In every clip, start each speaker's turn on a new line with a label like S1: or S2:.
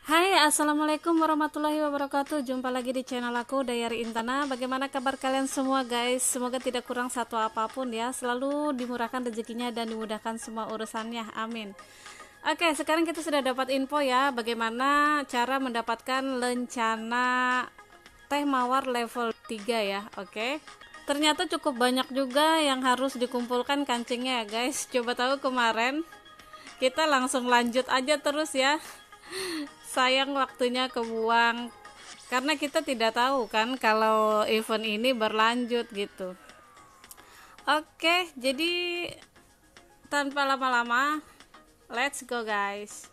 S1: Hai, assalamualaikum warahmatullahi wabarakatuh. Jumpa lagi di channel aku, Dayari Intana. Bagaimana kabar kalian semua, guys? Semoga tidak kurang satu apapun ya. Selalu dimurahkan rezekinya dan dimudahkan semua urusannya. Amin. Oke, sekarang kita sudah dapat info ya, bagaimana cara mendapatkan lencana teh mawar level 3 ya. Oke. Ternyata cukup banyak juga yang harus dikumpulkan kancingnya ya, guys. Coba tahu kemarin. Kita langsung lanjut aja terus ya. Sayang waktunya kebuang karena kita tidak tahu kan kalau event ini berlanjut gitu. Oke, jadi tanpa lama-lama, let's go guys.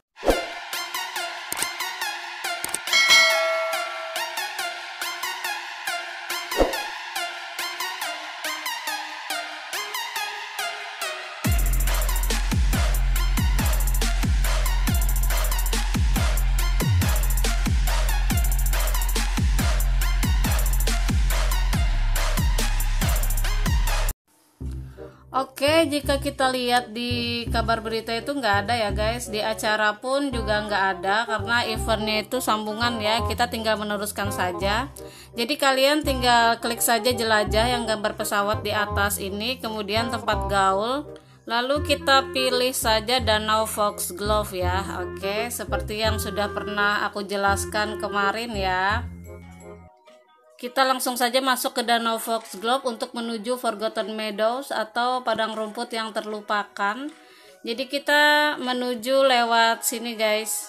S1: Oke, jika kita lihat di kabar berita itu nggak ada ya guys, di acara pun juga nggak ada karena eventnya itu sambungan ya, kita tinggal meneruskan saja. Jadi kalian tinggal klik saja jelajah yang gambar pesawat di atas ini, kemudian tempat gaul, lalu kita pilih saja Danau Foxglove ya. Oke, seperti yang sudah pernah aku jelaskan kemarin ya. Kita langsung saja masuk ke Danau Foxglove untuk menuju Forgotten Meadows atau padang rumput yang terlupakan. Jadi kita menuju lewat sini guys.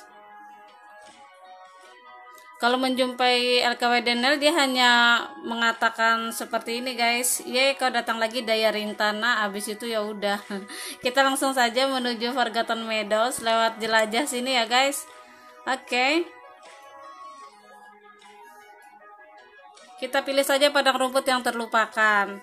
S1: Kalau menjumpai LKWDNL dia hanya mengatakan seperti ini guys. Ye, kau datang lagi Dayari Intana. Abis itu ya udah. Kita langsung saja menuju Forgotten Meadows lewat jelajah sini ya guys. Oke. Kita pilih saja padang rumput yang terlupakan.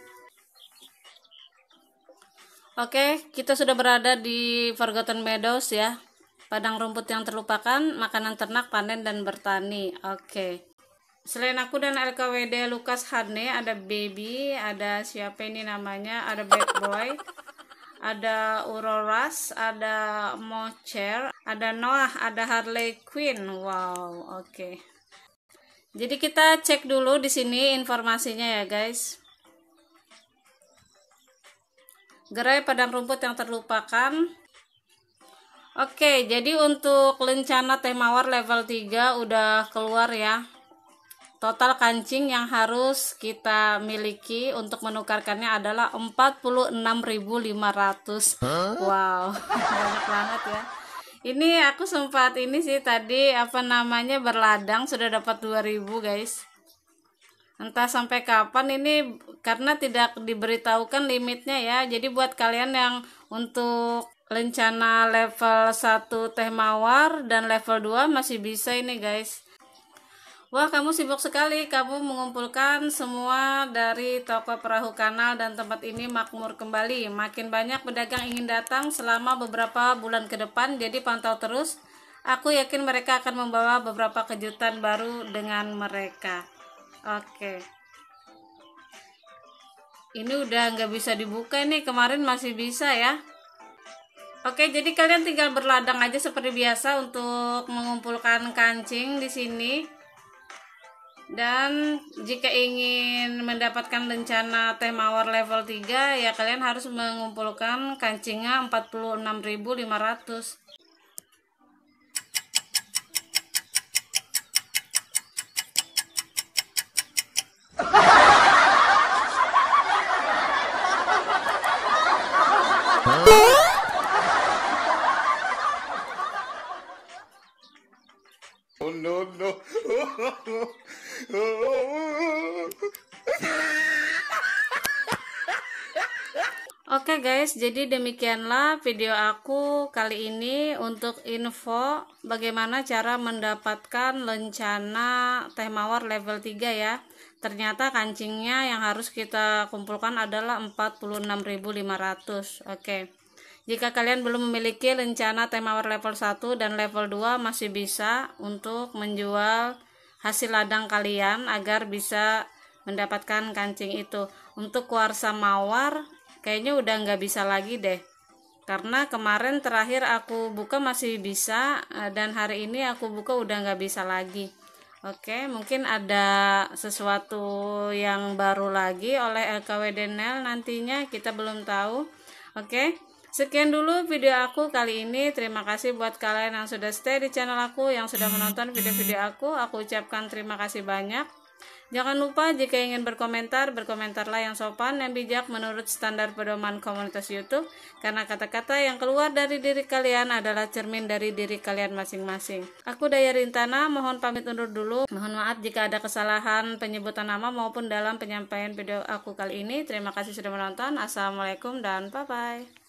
S1: Oke, kita sudah berada di Forgotten Meadows ya. Padang rumput yang terlupakan, makanan ternak, panen dan bertani. Oke. Selain aku dan LKWD Lukas Hane, ada Baby, ada siapa ini namanya, ada Bad Boy, ada Auroras, ada Mocher, ada Noah, ada Harley Quinn. Wow, oke. Jadi kita cek dulu di sini informasinya ya guys. Gerai padang rumput yang terlupakan. Oke, jadi untuk lencana teh mawar level 3 udah keluar ya. Total kancing yang harus kita miliki untuk menukarkannya adalah 46.500. Wow, banyak banget ya. Ini aku sempat ini sih tadi berladang sudah dapat 2000 guys. Entah sampai kapan ini karena tidak diberitahukan limitnya ya. Jadi buat kalian yang untuk lencana level 1 teh mawar dan level 2 masih bisa ini guys. Wah, kamu sibuk sekali, kamu mengumpulkan semua dari toko perahu kanal dan tempat ini makmur kembali. Makin banyak pedagang ingin datang selama beberapa bulan ke depan, jadi pantau terus. Aku yakin mereka akan membawa beberapa kejutan baru dengan mereka. Oke. Ini udah nggak bisa dibuka nih, kemarin masih bisa ya. Oke, jadi kalian tinggal berladang aja seperti biasa untuk mengumpulkan kancing di sini. Dan jika ingin mendapatkan lencana teh mawar level 3 ya kalian harus mengumpulkan kancingnya 46.500.
S2: Oh no no.
S1: Oke guys, jadi demikianlah video aku kali ini untuk info bagaimana cara mendapatkan lencana teh mawar level 3 ya. Ternyata kancingnya yang harus kita kumpulkan adalah 46.500. Oke. Jika kalian belum memiliki lencana teh mawar level 1 dan level 2 masih bisa untuk menjual hasil ladang kalian agar bisa mendapatkan kancing itu. Untuk kuarsa mawar kayaknya udah nggak bisa lagi deh. karena kemarin terakhir aku buka masih bisa, dan hari ini aku buka udah nggak bisa lagi. Oke, mungkin ada sesuatu yang baru lagi oleh LKWD Nail nantinya, kita belum tahu. Oke, sekian dulu video aku kali ini. Terima kasih buat kalian yang sudah stay di channel aku, yang sudah menonton video-video aku. Aku ucapkan terima kasih banyak. Jangan lupa jika ingin berkomentar, berkomentarlah yang sopan, yang bijak menurut standar pedoman komunitas YouTube. Karena kata-kata yang keluar dari diri kalian adalah cermin dari diri kalian masing-masing. Aku Daya Rintana, mohon pamit undur dulu. Mohon maaf jika ada kesalahan penyebutan nama maupun dalam penyampaian video aku kali ini. Terima kasih sudah menonton. Assalamualaikum dan bye-bye.